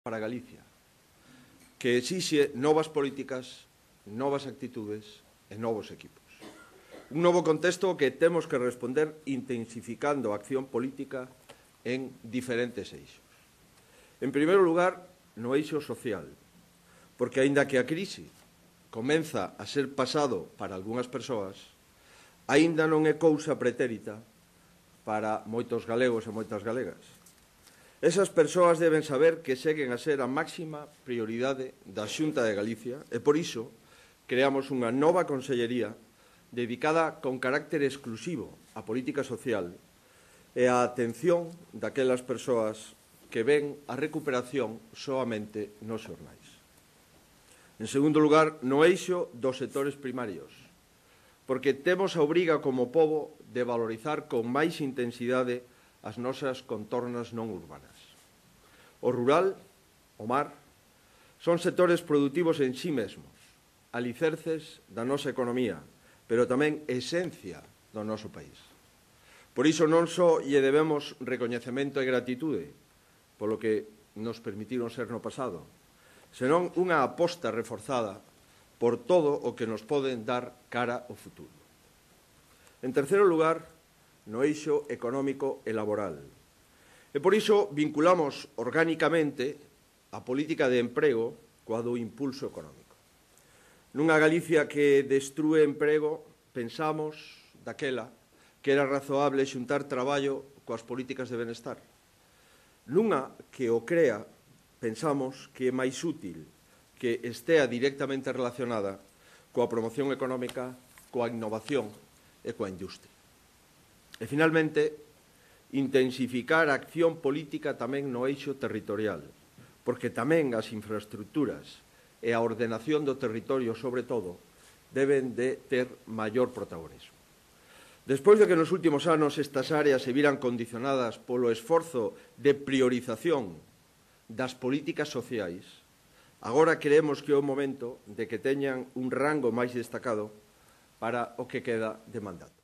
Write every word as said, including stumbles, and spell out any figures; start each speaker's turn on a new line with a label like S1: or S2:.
S1: para Galicia, que exixe novas políticas, novas actitudes e novos equipos. Un novo contexto que temos que responder intensificando a acción política en diferentes eixos. En primeiro lugar, no eixo social, porque aínda que a crise comeza a ser pasado para algunhas persoas, aínda non é cousa pretérita para moitos galegos e moitas galegas. Esas persoas deben saber que seguen a ser a máxima prioridade da Xunta de Galicia e, por iso, creamos unha nova consellería dedicada con carácter exclusivo á política social e á atención daquelas persoas que ven a recuperación soamente nos xornais. En segundo lugar, no eixo dos sectores primarios, porque temos a obriga como pobo de valorizar con máis intensidade as nosas contornas non urbanas. O rural, o mar, son sectores produtivos en sí mesmos, alicerces da nosa economía, pero tamén esencia do noso país. Por iso non só lle debemos recoñecemento e gratitude polo que nos permitiron ser no pasado, senón unha aposta reforzada por todo o que nos poden dar cara ao futuro. En terceiro lugar, no eixo económico e laboral. E por iso vinculamos orgánicamente a política de emprego coa do impulso económico. Nunha Galicia que destrúe emprego, pensamos daquela que era razoable xuntar traballo coas políticas de benestar. Nunha que o crea, pensamos que é máis útil que estea directamente relacionada coa promoción económica, coa innovación e coa industria. E, finalmente, intensificar a acción política tamén no eixo territorial, porque tamén as infraestructuras e a ordenación do territorio, sobre todo, deben de ter maior protagonismo. Despois de que nos últimos anos estas áreas se viran condicionadas polo esforzo de priorización das políticas sociais, agora creemos que é o momento de que teñan un rango máis destacado para o que queda de mandato.